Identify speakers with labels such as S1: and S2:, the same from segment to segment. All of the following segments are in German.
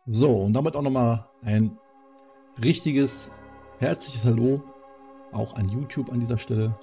S1: So, und damit auch nochmal ein richtiges, herzliches Hallo, auch an YouTube an dieser Stelle.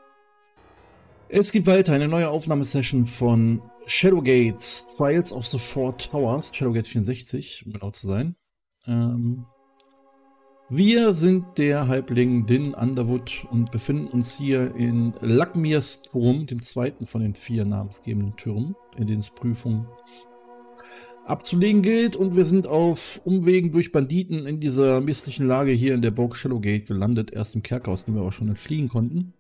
S1: Es geht weiter, eine neue Aufnahmesession von Shadowgates, Trials of the Four Towers, Shadowgates 64, um genau zu sein. Wir sind der Halbling Din Underwood und befinden uns hier in Lakmirs Turm, dem zweiten von den 4 namensgebenden Türmen, in denen es Prüfungen abzulegen gilt, und wir sind auf Umwegen durch Banditen in dieser misslichen Lage hier in der Burg Shadowgate gelandet, erst im Kerker, aus dem wir auch schon entfliehen konnten.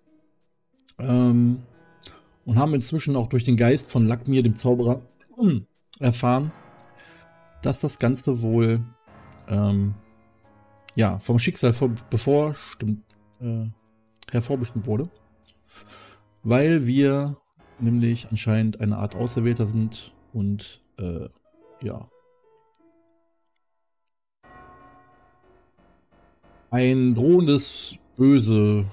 S1: Und haben inzwischen auch durch den Geist von Lakmir, dem Zauberer, erfahren, dass das Ganze wohl ja, vom Schicksal hervorbestimmt wurde, weil wir nämlich anscheinend eine Art Auserwählter sind und ja, ein drohendes Böses,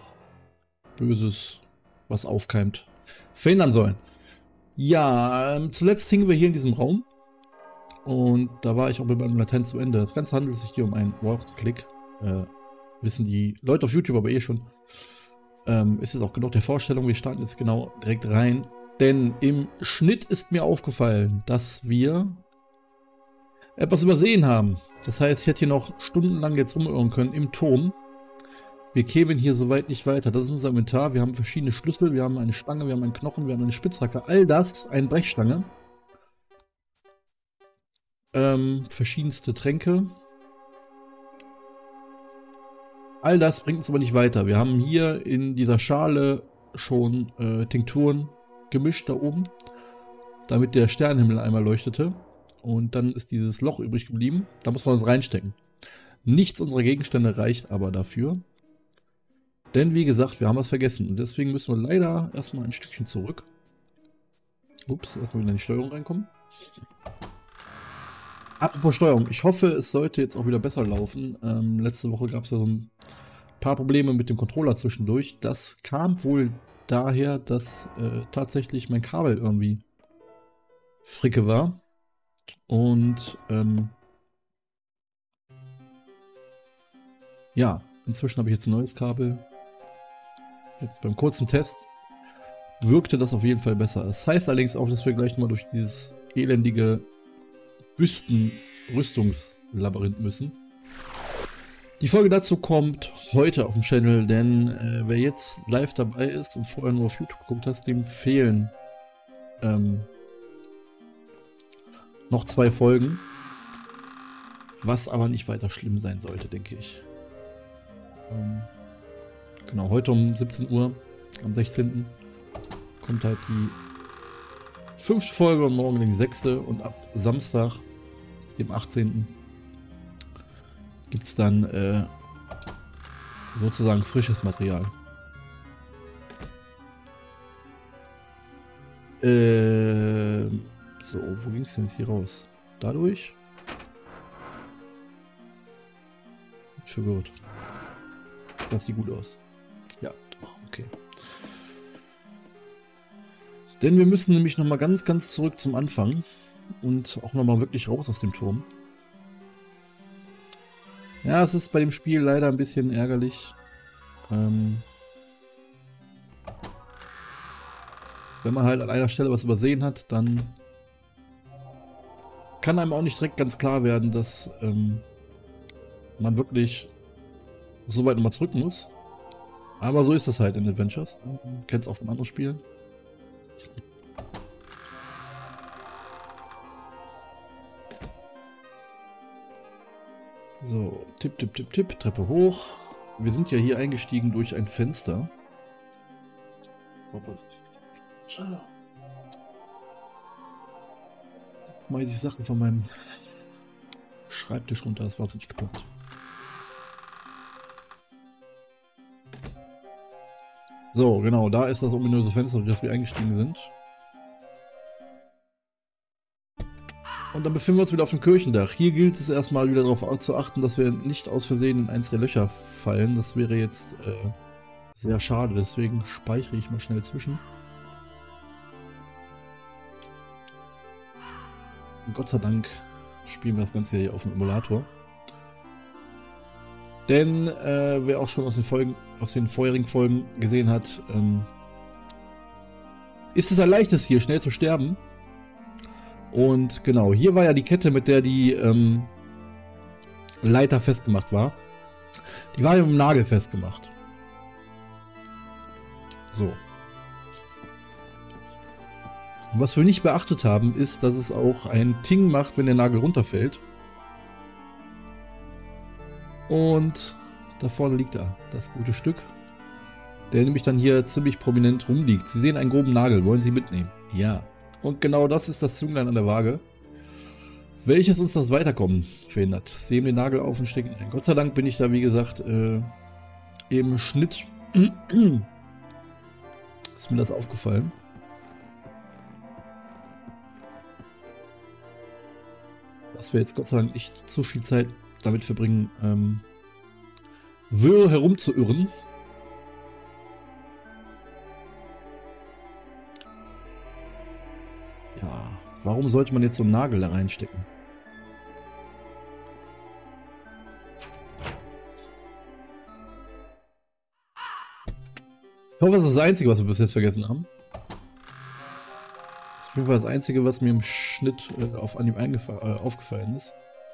S1: was aufkeimt, verhindern sollen. Ja, zuletzt hingen wir hier in diesem Raum und da war ich auch mit meinem Latein zu Ende. Das Ganze handelt sich hier um einen Wort-Click. Wissen die Leute auf YouTube aber eh schon. Ist es auch genug der Vorstellung. Wir starten jetzt genau direkt rein. Denn im Schnitt ist mir aufgefallen, dass wir etwas übersehen haben. Das heißt, ich hätte hier noch stundenlang jetzt rumirren können im Turm. Wir kämen hier soweit nicht weiter. Das ist unser Inventar. Wir haben verschiedene Schlüssel. Wir haben eine Stange, wir haben einen Knochen, wir haben eine Spitzhacke. All das, eine Brechstange. Verschiedenste Tränke. All das bringt uns aber nicht weiter. Wir haben hier in dieser Schale schon Tinkturen gemischt da oben, damit der Sternenhimmel einmal leuchtete. Und dann ist dieses Loch übrig geblieben. Da muss man uns reinstecken. Nichts unserer Gegenstände reicht aber dafür. Denn wie gesagt, wir haben was vergessen. Und deswegen müssen wir leider erstmal ein Stückchen zurück. Ups, erstmal wieder in die Steuerung reinkommen. Apropos Steuerung. Ich hoffe, es sollte jetzt auch wieder besser laufen. Letzte Woche gab es ja so ein paar Probleme mit dem Controller zwischendurch. Das kam wohl daher, dass tatsächlich mein Kabel irgendwie fricke war. Und ja, inzwischen habe ich jetzt ein neues Kabel. Jetzt beim kurzen Test wirkte das auf jeden Fall besser. Das heißt allerdings auch, dass wir gleich mal durch dieses elendige Büsten-Rüstungslabyrinth müssen. Die Folge dazu kommt heute auf dem Channel, denn wer jetzt live dabei ist und vorher nur auf YouTube geguckt hat, dem fehlen noch 2 Folgen, was aber nicht weiter schlimm sein sollte, denke ich. Genau, heute um 17 Uhr, am 16. kommt halt die 5. Folge und morgen die 6. und ab Samstag, dem 18. gibt es dann sozusagen frisches Material. So, wo ging es denn jetzt hier raus? Dadurch? Ich bin verwirrt. Das sieht gut aus. Ja, doch, okay. Denn wir müssen nämlich nochmal ganz zurück zum Anfang und auch nochmal wirklich raus aus dem Turm. Ja, es ist bei dem Spiel leider ein bisschen ärgerlich. Wenn man halt an einer Stelle was übersehen hat, dann kann einem auch nicht direkt ganz klar werden, dass man wirklich so weit nochmal zurück muss. Aber so ist es halt in Adventures. Man kennt es auch von anderen Spielen. So, tipp, Treppe hoch. Wir sind ja hier eingestiegen durch ein Fenster. Schade. Jetzt schmeiße ich Sachen von meinem Schreibtisch runter, das war so nicht geplant. So, genau, da ist das ominöse Fenster, durch das wir eingestiegen sind. Und dann befinden wir uns wieder auf dem Kirchendach. Hier gilt es erstmal wieder darauf zu achten, dass wir nicht aus Versehen in eins der Löcher fallen. Das wäre jetzt sehr schade, deswegen speichere ich mal schnell zwischen. Und Gott sei Dank spielen wir das Ganze hier auf dem Emulator. Denn wer auch schon aus den vorherigen Folgen gesehen hat, ist es ein leichtes hier schnell zu sterben. Und genau, hier war ja die Kette, mit der die Leiter festgemacht war. Die war ja mit dem Nagel festgemacht. So. Was wir nicht beachtet haben, ist, dass es auch ein Ting macht, wenn der Nagel runterfällt. Und da vorne liegt er, das gute Stück, der nämlich dann hier ziemlich prominent rumliegt. Sie sehen einen groben Nagel, wollen Sie mitnehmen? Ja. Und genau das ist das Zünglein an der Waage, welches uns das Weiterkommen verhindert. Sie heben den Nagel auf und stecken ein. Gott sei Dank bin ich da, wie gesagt, im Schnitt ist mir das aufgefallen. Dass wir jetzt Gott sei Dank nicht zu viel Zeit damit verbringen, wirr herumzuirren. Ja, warum sollte man jetzt so einen Nagel da reinstecken? Ich hoffe, das ist das Einzige, was wir bis jetzt vergessen haben. Auf jeden Fall das Einzige, was mir im Schnitt auf Anhieb aufgefallen ist.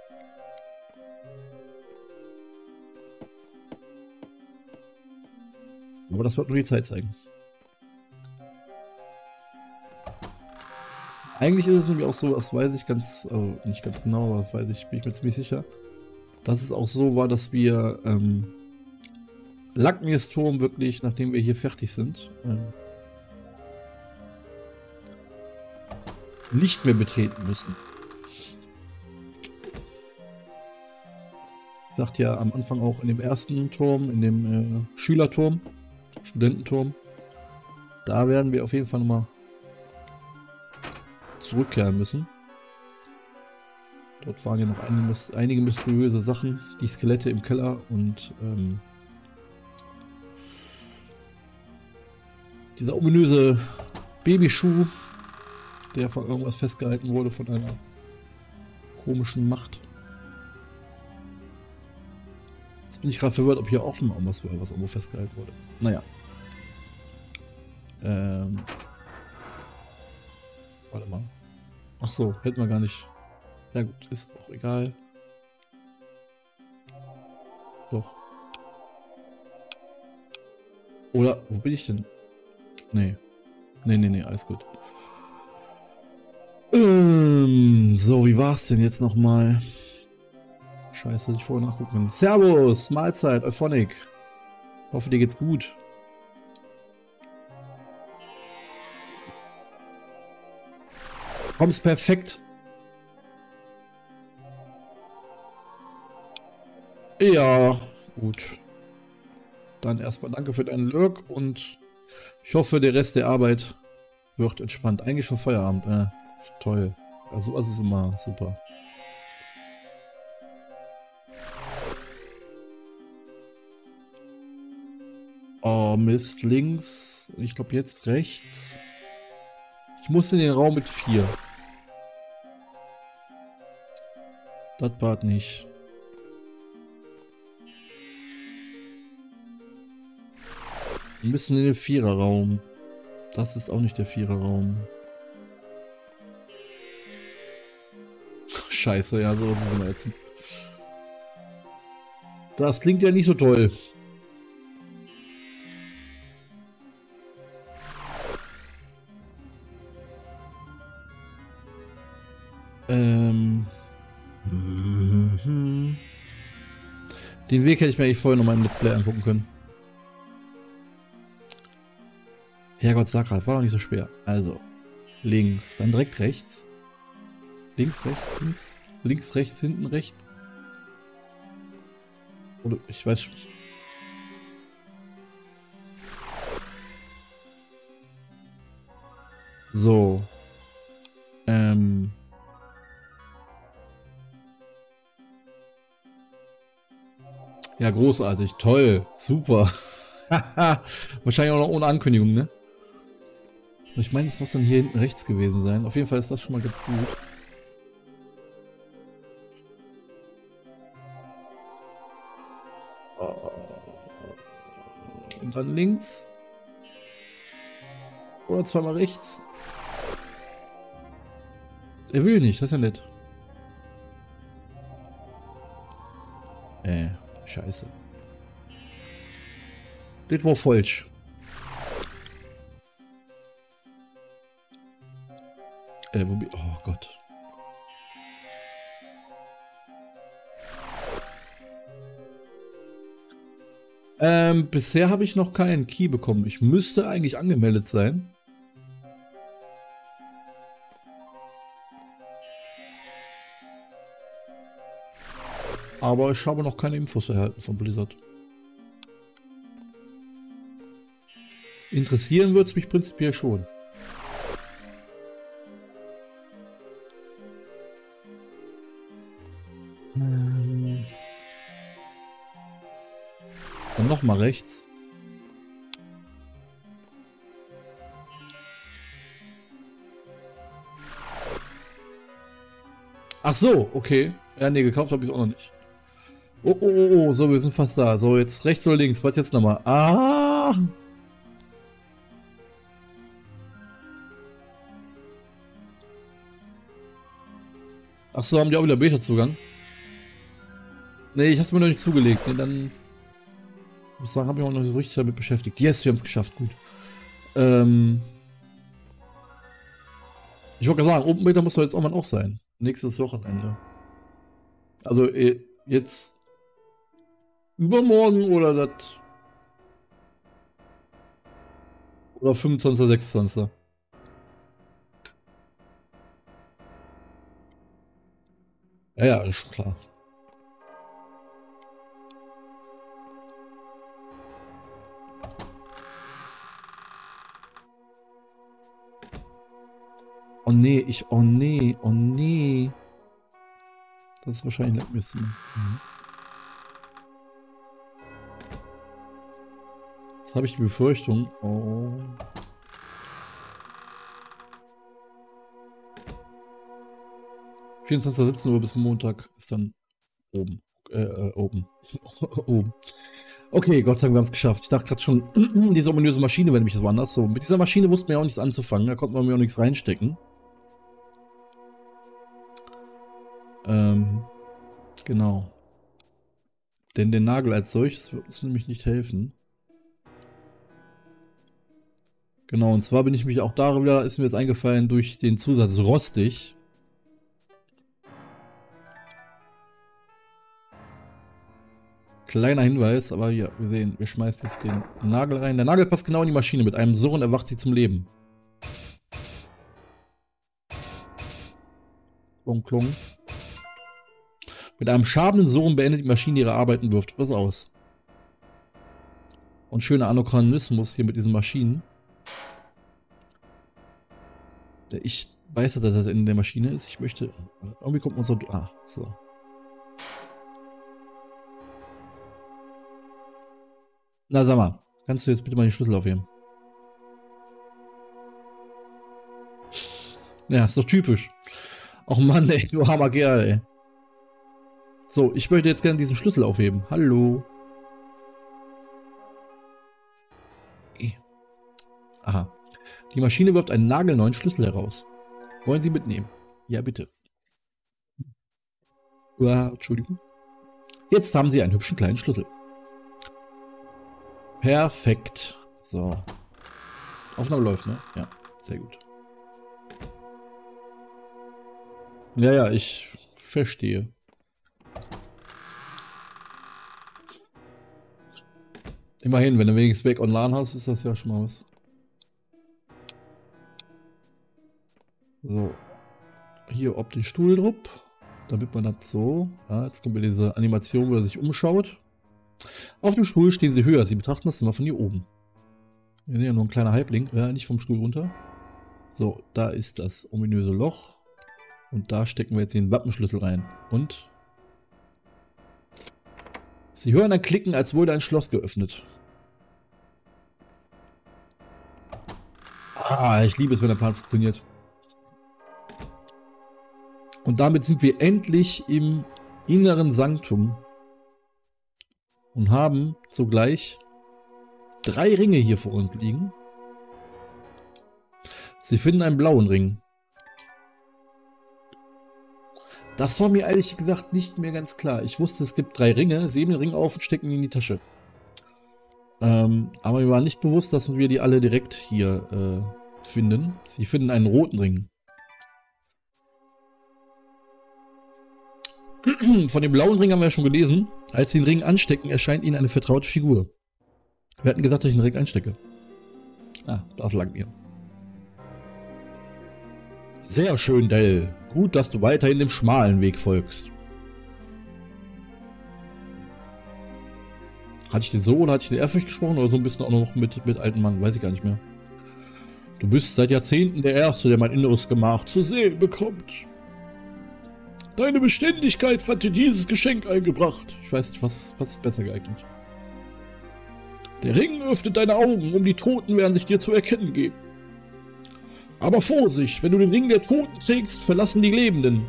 S1: Aber das wird nur die Zeit zeigen. Eigentlich ist es nämlich auch so, das weiß ich ganz, also nicht ganz genau, aber bin ich mir ziemlich sicher, dass es auch so war, dass wir Lackmirs Turm wirklich, nachdem wir hier fertig sind, nicht mehr betreten müssen. Sagt ja am Anfang auch in dem ersten Turm, in dem Schülerturm, Studententurm, da werden wir auf jeden Fall nochmal zurückkehren müssen. Dort waren ja noch einige mysteriöse Sachen, die Skelette im Keller und dieser ominöse Babyschuh, der von irgendwas festgehalten wurde, von einer komischen Macht. Jetzt bin ich gerade verwirrt, ob hier auch noch was war, was irgendwo festgehalten wurde. Naja. Warte mal. Ach so, hätten wir gar nicht. Ja gut, ist auch egal. Doch. Oder, wo bin ich denn? Nee. Nee, alles gut. So, wie war's denn jetzt nochmal? Scheiße, dass ich vorher nachgucken kann. Servus, Mahlzeit, Euphonic. Hoffe, dir geht's gut. Kommst perfekt. Ja, gut. Dann erstmal danke für deinen Lurk und ich hoffe, der Rest der Arbeit wird entspannt. Eigentlich schon Feierabend. Toll. Also sowas ist immer super. Oh Mist, links. Ich glaube jetzt rechts. Ich muss in den Raum mit 4. Das Part nicht. Wir müssen in den 4er Raum. Das ist auch nicht der 4er Raum. Scheiße, ja, sowas ist immer ätzend. Das klingt ja nicht so toll. Den Weg hätte ich mir eigentlich vorher noch mal im Let's Play angucken können. Herrgott, sag grad, war doch nicht so schwer. Also, links, dann direkt rechts. Links, rechts, links. Links, rechts, hinten, rechts. Oder, ich weiß schon. So. Ja, großartig, toll, super. Wahrscheinlich auch noch ohne Ankündigung, ne? Ich meine, es muss dann hier hinten rechts gewesen sein. Auf jeden Fall ist das schon mal ganz gut. Und dann links. Oder zweimal rechts. Er will nicht, das ist ja nett. Scheiße. Das war falsch. Oh Gott. Bisher habe ich noch keinen Key bekommen. Ich müsste eigentlich angemeldet sein. Aber ich habe noch keine Infos erhalten von Blizzard. Interessieren würde es mich prinzipiell schon. Dann nochmal rechts. Ach so, okay. Ja, nee, gekauft habe ich es auch noch nicht. Oh, oh, oh, so, wir sind fast da. So, jetzt rechts oder links. Was jetzt nochmal? Ah! Ach so, haben die auch wieder Beta-Zugang? Nee, ich hab's mir noch nicht zugelegt. Nee, dann... Ich sagen, habe ich auch noch nicht so richtig damit beschäftigt. Yes, wir haben es geschafft. Gut. Ich wollte gerade sagen, Open Beta muss doch jetzt irgendwann auch sein. Nächstes Wochenende. Also jetzt übermorgen oder das... Oder 25. 26. Ja, ja, ist schon klar. Oh nee, oh nee, oh nee. Das ist wahrscheinlich nicht müssen. Jetzt habe ich die Befürchtung. Oh. – 24. 17 Uhr bis Montag ist dann oben. Oben. Oben. Okay, Gott sei Dank, wir haben es geschafft. Ich dachte gerade schon, diese ominöse Maschine, wenn mich das woanders so. Mit dieser Maschine wussten wir ja auch nichts anzufangen. Da konnte man mir auch nichts reinstecken. Genau. Denn der Nagel als solches wird uns nämlich nicht helfen. Genau, und zwar bin ich mich auch darüber, ist mir jetzt eingefallen, durch den Zusatz rostig. Kleiner Hinweis, aber ja, wir sehen, wir schmeißen jetzt den Nagel rein. Der Nagel passt genau in die Maschine. Mit einem Surren erwacht sie zum Leben. Klung, klung. Mit einem schabenden Surren beendet die Maschine ihre Arbeit und wirft was aus. Und schöner Anachronismus hier mit diesen Maschinen. Ich weiß, dass das in der Maschine ist. Ich möchte... Irgendwie kommt unser... Ah, so. Na, sag mal. Kannst du jetzt bitte mal den Schlüssel aufheben? Ja, ist doch typisch. Och Mann, ey, du armer Kerl, ey. So, ich möchte jetzt gerne diesen Schlüssel aufheben. Hallo. Aha. Die Maschine wirft einen nagelneuen Schlüssel heraus. Wollen Sie mitnehmen? Ja, bitte. Entschuldigung. Jetzt haben Sie einen hübschen kleinen Schlüssel. Perfekt. So. Aufnahme läuft, ne? Ja, sehr gut. Ja, ja, ich verstehe. Immerhin, wenn du wenigstens Back online hast, ist das ja schon mal was. So. Hier ob den Stuhl drauf. Damit man das so. Ja, jetzt kommt wieder diese Animation, wo er sich umschaut. Auf dem Stuhl stehen sie höher. Sie betrachten das Zimmer von hier oben. Wir sehen ja nur ein kleiner Halbling. Ja, nicht vom Stuhl runter. So, da ist das ominöse Loch. Und da stecken wir jetzt den Wappenschlüssel rein. Und Sie hören ein Klicken, als wurde ein Schloss geöffnet. Ah, ich liebe es, wenn der Plan funktioniert. Und damit sind wir endlich im inneren Sanktum. und haben zugleich 3 Ringe hier vor uns liegen. Sie finden einen blauen Ring. Das war mir ehrlich gesagt nicht mehr ganz klar. Ich wusste, es gibt 3 Ringe, sie heben den Ring auf und stecken ihn in die Tasche. Aber mir war nicht bewusst, dass wir die alle direkt hier finden. Sie finden einen roten Ring. Von dem blauen Ring haben wir ja schon gelesen. Als sie den Ring anstecken, erscheint ihnen eine vertraute Figur. Wir hatten gesagt, dass ich den Ring einstecke. Ah, das lag mir. Sehr schön, Dell. Gut, dass du weiterhin dem schmalen Weg folgst. Hatte ich den so oder hatte ich den Ehrfurcht gesprochen oder so ein bisschen auch noch mit alten Mann? Weiß ich gar nicht mehr. Du bist seit Jahrzehnten der Erste, der mein inneres Gemach zu sehen bekommt. Deine Beständigkeit hat dir dieses Geschenk eingebracht. Ich weiß nicht, was ist besser geeignet. Der Ring öffnet deine Augen, die Toten werden sich dir zu erkennen geben. Aber Vorsicht, wenn du den Ring der Toten trägst, verblassen die Lebenden.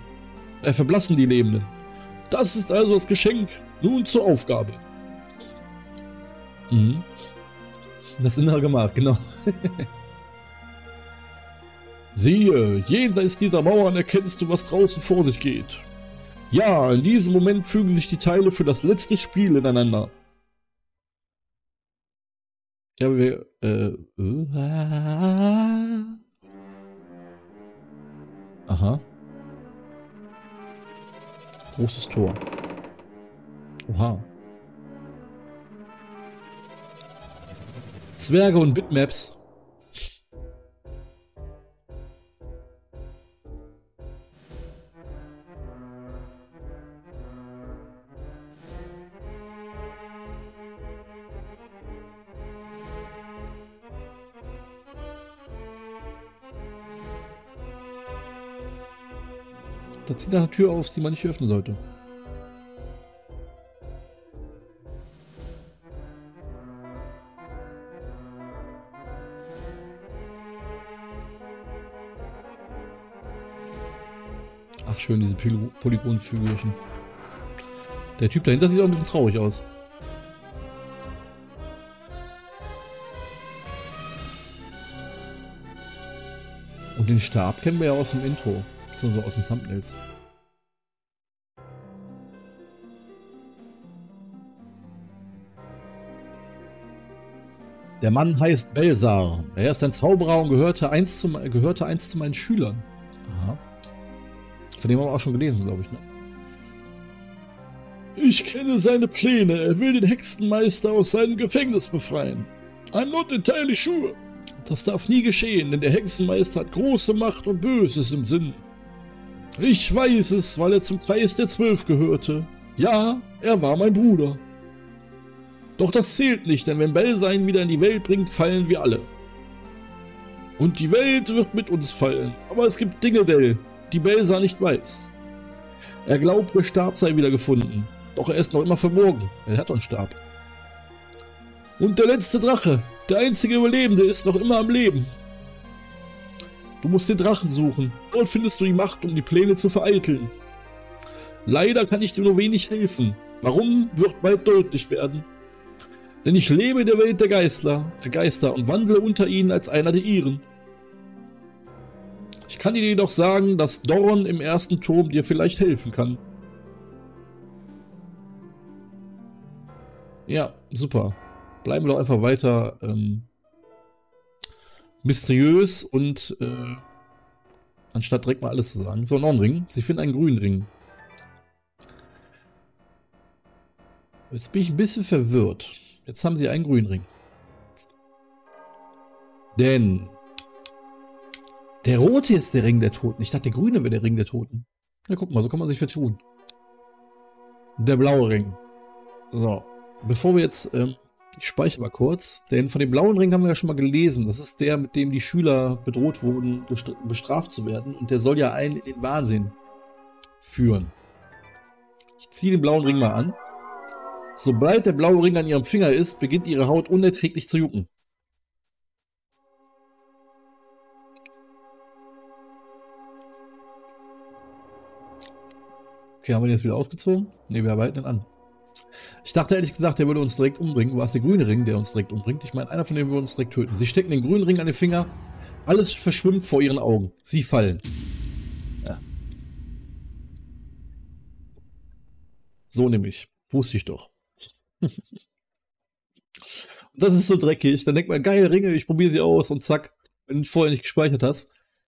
S1: Das ist also das Geschenk. Nun zur Aufgabe. Mhm. Das innere Gemach, genau. Siehe, jenseits dieser Mauern erkennst du, was draußen vor sich geht. Ja, in diesem Moment fügen sich die Teile für das letzte Spiel ineinander. Ja, wir, aha. Großes Tor. Oha. Zwerge und Bitmaps. Da zieht eine Tür auf, die man nicht öffnen sollte. Ach schön, diese Polygonfigürchen. Der Typ dahinter sieht auch ein bisschen traurig aus. Und den Stab kennen wir ja aus dem Intro. So aus den Thumbnails. Der Mann heißt Belsar. Er ist ein Zauberer und gehörte einst zu meinen Schülern. Aha. Von dem haben wir auch schon gelesen, glaube ich, ne? Ich kenne seine Pläne. Er will den Hexenmeister aus seinem Gefängnis befreien. I'm not entirely sure. Das darf nie geschehen, denn der Hexenmeister hat große Macht und Böses im Sinn. Ich weiß es, weil er zum Kreis der 12 gehörte. Ja, er war mein Bruder. Doch das zählt nicht, denn wenn Belsar ihn wieder in die Welt bringt, fallen wir alle. Und die Welt wird mit uns fallen. Aber es gibt Dinge, Dell, die Belsar nicht weiß. Er glaubt, der Stab sei wieder gefunden. Doch er ist noch immer verborgen. Er hat einen Stab. Und der letzte Drache, der einzige Überlebende, ist noch immer am Leben. Du musst den Drachen suchen. Dort findest du die Macht, um die Pläne zu vereiteln. Leider kann ich dir nur wenig helfen. Warum, wird bald deutlich werden. Denn ich lebe in der Welt der Geister und wandle unter ihnen als einer der ihren. Ich kann dir jedoch sagen, dass Dorn im ersten Turm dir vielleicht helfen kann. Ja, super. Bleiben wir doch einfach weiter mysteriös und anstatt direkt mal alles zu sagen. So, noch ein Ring. Sie finden einen grünen Ring. Jetzt bin ich ein bisschen verwirrt. Jetzt haben sie einen grünen Ring. Denn der rote ist der Ring der Toten. Ich dachte, der grüne wäre der Ring der Toten. Na, guck mal, so kann man sich vertun. Der blaue Ring. So, bevor wir jetzt... ich speichere mal kurz, denn von dem blauen Ring haben wir ja schon mal gelesen. Das ist der, mit dem die Schüler bedroht wurden, bestraft zu werden. Und der soll ja einen in den Wahnsinn führen. Ich ziehe den blauen Ring mal an. Sobald der blaue Ring an ihrem Finger ist, beginnt ihre Haut unerträglich zu jucken. Okay, haben wir den jetzt wieder ausgezogen? Ne, wir arbeiten ihn an. Ich dachte ehrlich gesagt, der würde uns direkt umbringen. War es der grüne Ring, der uns direkt umbringt? Ich meine, einer von denen würde uns direkt töten. Sie stecken den grünen Ring an den Finger. Alles verschwimmt vor ihren Augen. Sie fallen. Ja. So nämlich. Wusste ich doch. Das ist so dreckig. Dann denkt man, geil, Ringe, ich probiere sie aus und zack. Wenn du vorher nicht gespeichert hast.